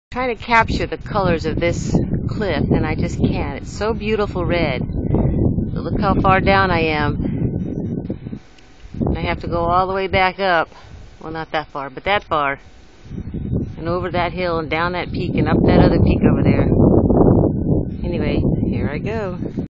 Trying to capture the colors of this cliff, and I just can't. It's so beautiful red. But look how far down I am. I have to go all the way back up. Well, not that far, but that far. And over that hill and down that peak and up that other peak over there. Anyway, here I go.